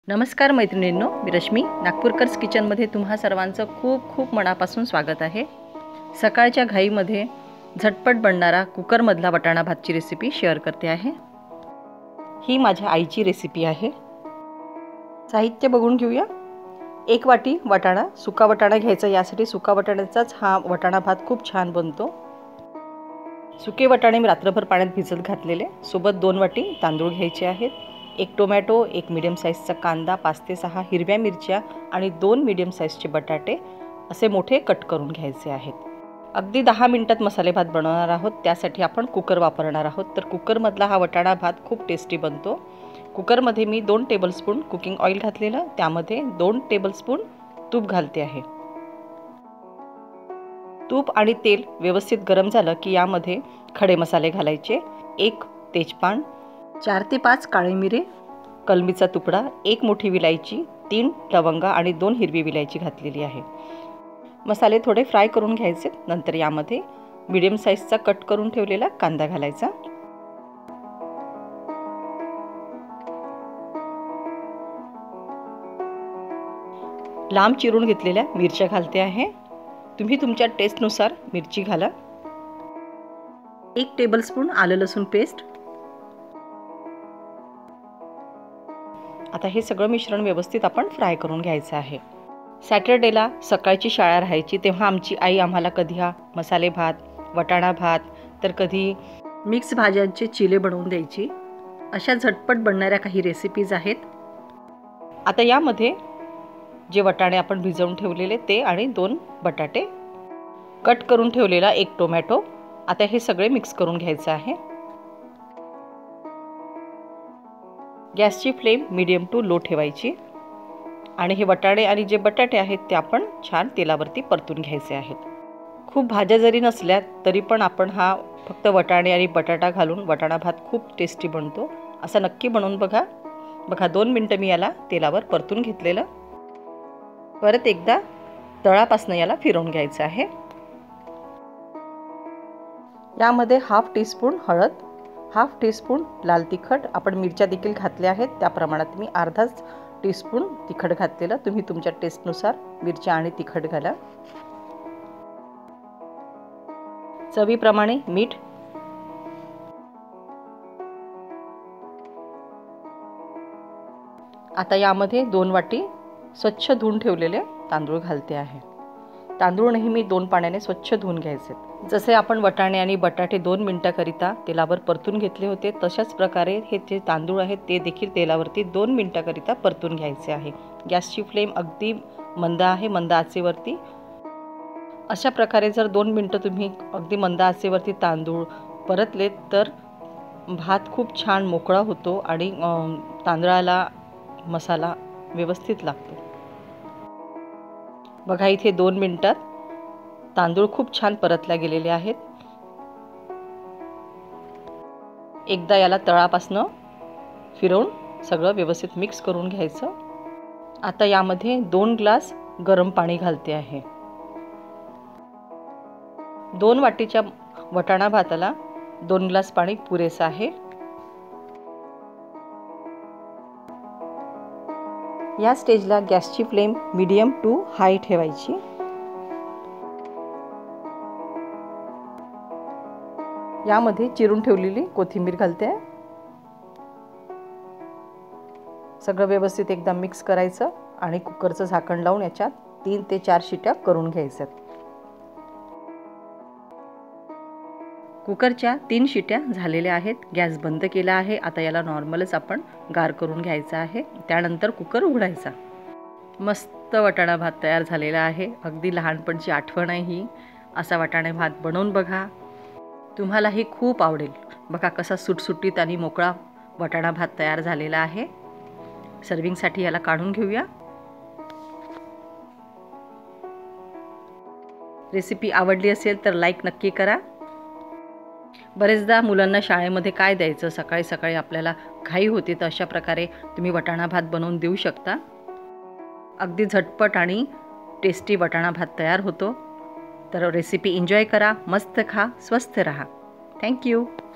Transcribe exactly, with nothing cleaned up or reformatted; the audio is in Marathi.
नमस्कार मैत्रिणींनो, मी रश्मी नागपूरकर्स किचनमध्ये तुम्हा सर्वांचं खूप खूप मनापासून स्वागत आहे। सकाळच्या घाईमध्ये झटपट बनणारा कुकरमधला वाटाणा भातची रेसिपी शेअर करते आहे। ही माझ्या आईची रेसिपी आहे। साहित्य बघून घेऊया। एक वाटी वाटाणा, सुका वाटाणा घ्यायचा। यासाठी सुका वाटाण्याचाच हा वाटाणा भात खूप छान बनतो। सुके वाटाणे मी रात्रभर पाण्यात भिजत घातलेले। सोबत दोन वाटी तांदूळ घ्यायचे आहेत। एक टोमॅटो, एक मीडियम साइजचा कांदा, पाच ते सहा हिरव्या मिरच्या आणि दोन मीडियम साइजचे बटाटे असे मोठे कट करून घ्यायचे आहेत। अगदी दहा मिनिटात मसाले भात बनवणार आहोत। त्यासाठी आपण कुकर वापरणार आहोत। तर कुकरमधला हा वाटाणा भात खूप टेस्टी बनतो। कुकरमध्ये मी दोन टेबलस्पून कुकिंग ऑइल घातलेलं, त्यामध्ये दोन टेबलस्पून तूप घालते आहे। तूप आणि तेल व्यवस्थित गरम झालं की यामध्ये खडे मसाले घालायचे। एक तेजपान, चार ते पाच काळे मिरे, कलमीचा तुकडा, एक मोठी विलायची, तीन लवंगा आणि दोन हिरवी विलायची घातलेली आहे। मसाले थोडे फ्राय करून घ्यायचे। नंतर यामध्ये मीडियम साइजचा कट करून ठेवलेला कांदा घालायचा। लांब चिरून घेतलेल्या मिरच्या घालते आहे। तुम्ही तुमच्या टेस्टनुसार मिरची घाला। एक टेबलस्पून आलं लसूण पेस्ट। आता हे सगळं मिश्रण व्यवस्थित आपण फ्राय करून घ्यायचं आहे। सॅटर्डेला सकाळची शाळा राहायची तेव्हा आमची आई आम्हाला कधी हा मसाले भात, वाटाणा भात, तर कधी मिक्स भाज्यांचे चिले बनवून द्यायची। अशा झटपट बनणाऱ्या काही रेसिपीज आहेत। आता यामध्ये जे वाटाणे आपण भिजवून ठेवलेले ते आणि दोन बटाटे, कट करून ठेवलेला एक टोमॅटो, आता हे सगळे मिक्स करून घ्यायचं आहे। गॅसची फ्लेम मीडियम टू लो ठेवायची आणि हे वाटाणे आणि जे बटाटे आहेत ते आपण छान तेलावरती परतून घ्यायचे आहेत। खूप भाज्या जरी नसल्या तरी पण आपण हा फक्त वाटाणे आणि बटाटा घालून वाटाणा भात खूप टेस्टी बनतो। असा नक्की बनवून बघा। बघा दोन मिनिटं मी याला तेलावर परतून घेतलेलं। परत एकदा तळापासून याला फिरवून घ्यायचं आहे। यामध्ये हाफ टीस्पून हळद, हाफ टीस्पून लाल तिखट, आपण मिरच्या देखील घातल्या आहेत त्या प्रमाणात मी अर्धाच टीस्पून तिखट घातलेलं। तुम्ही तुमच्या टेस्टनुसार मिरच्या आणि तिखट घाला। चवीप्रमाणे मीठ, आता यामध्ये दोन वाटी स्वच्छ धुवून ठेवलेले तांदूळ घालते आहे। तांदूळ नेहमी दोन पाण्याने स्वच्छ धुवून घ्यायचे। जसे आपण वाटाणे आणि बटाटे दोन मिनिटांकरिता तेलावर परतून घेतले होते तशाच प्रकारे हे जे तांदूळ आहेत ते देखील तेलावरती दोन मिनिटांकरिता परतून घ्यायचे आहे। गॅसची फ्लेम अगदी मंद आहे, मंद आचेवरती। अशा प्रकारे जर दोन मिनिटं तुम्ही अगदी मंद आचेवरती तांदूळ परतले तर भात खूप छान मोकळा होतो आणि तांदळाला मसाला व्यवस्थित लागतो। बघा इथे दोन मिनिटात तांदूळ खूप छान परतल्या गेलेले आहेत। एकदा याला तळापासून फिरवून सगळं व्यवस्थित मिक्स करून घ्यायचं। आता यामध्ये दोन ग्लास गरम पाणी घालते आहे। दोन वाटीच्या वाटाणा भाताला दोन ग्लास पाणी पुरेसं आहे। या स्टेजला गॅसची फ्लेम मीडियम टू हाय ठेवायची। यामध्ये चिरून ठेवलेली कोथिंबीर घालते। सगळं व्यवस्थित एकदा मिक्स करायचं आणि कुकरचं झाकण लावून याच्यात तीन ते चार शिट्या करून घ्यायच्यात। कुकरच्या तीन शिट्या झालेल्या आहेत। गॅस बंद केला आहे। आता याला नॉर्मलच आपण गार करून घ्यायचा आहे। त्यानंतर कुकर उघडायचा। मस्त वाटाणा भात तयार झालेला आहे। अगदी लहानपणची आठवण आहे ही। असा वाटाणे भात बनवून बघा, तुम्हालाही खूप आवडेल। बघा कसा सुटसुटीत आणि मोकळा वाटाणा भात तयार झालेला आहे। सर्विंगसाठी याला काढून घेऊया। रेसिपी आवडली असेल तर लाईक नक्की करा। बरेचदा मुलांना शाळेमध्ये काय द्यायचं, सकाळी सकाळी आपल्याला घाई होते, तर अशा प्रकारे तुम्ही वाटाणा भात बनवून देऊ शकता। अगदी झटपट आणि टेस्टी वाटाणा भात तयार होतो। तर रेसिपी एन्जॉय करा, मस्त खा, स्वस्थ रहा। Thank you.